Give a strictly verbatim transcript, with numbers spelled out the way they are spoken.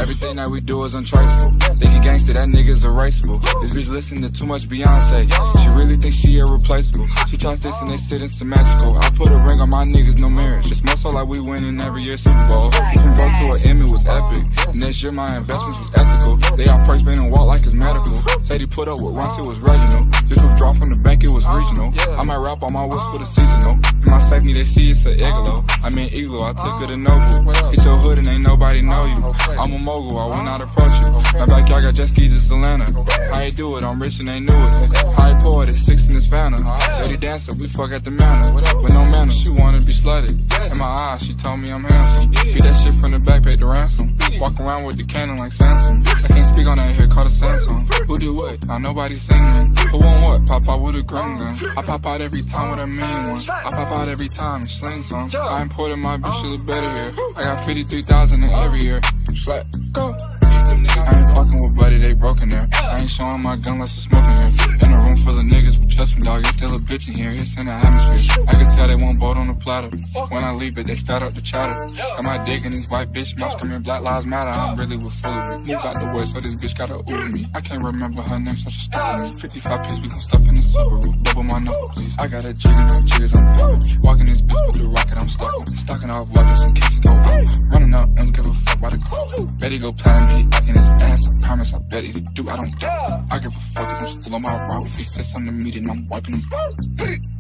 Everything that we do is untraceable. Thinking gangster, that nigga's erasable. This bitch listening to too much Beyonce. She really thinks she irreplaceable. She tries this and they sit in symmetrical. I put a ring on my niggas, no marriage. It's more so like we winning every year Super Bowl. From broke to an M, it was epic. Next year my investments was ethical. They off price been and walk like it's medical. Said he put up with once it was Reginald. Just withdraw from the bank, it was regional. I might rap on my whips for the seasonal. In my safety, they see it's a igloo. I mean igloo, I took her to Noble. Hit your hood and ain't nobody know you. I'm a mogul, I will not approach you. My backyard got jet skis in Atlanta. How you do it? I'm rich and they knew it. High poet, it's six in this fountain. Lady dancer, we fuck at the manor. With no manner, she wanna be slutted. In my eyes, she told me I'm handsome. Beat that shit from the back, paid the ransom. Walk around with the cannon like Samson. I can't speak on that here, call the Samsung. Who did what? Now nobody singing. Who want what? Pop out with a green gun. I pop out every time with a mean one. I pop out every time and sling some. I imported my bitch, she look better here. I got fifty-three thousand in every year. Slap, go. I ain't fucking with buddy, they broken there. I ain't showing my gun unless it's smoking here. In a room full of niggas, but trust me dog, it's still a bitch in here, it's in the atmosphere. I can tell they want boat on the platter. When I leave it, they start up the chatter. Got my dick in this white bitch mouth, come here, Black Lives Matter, I'm really with full of it. Move out the way so this bitch gotta ooh me. I can't remember her name, so she stuck me. fifty-five piece, we gon' stuff in the Subaru. Double my number, please. I got a jig and off jiggers, I'm bumping. Walking this bitch with the rocket, I'm stocking. Stocking off watches in case it go out. Running up, and give a fuck by the clock. Betty go platinum, he acting his ass. I promise I bet he do, I don't doubt. I give a fuck cause I'm still on my route. If he says something to me, then I'm wiping him.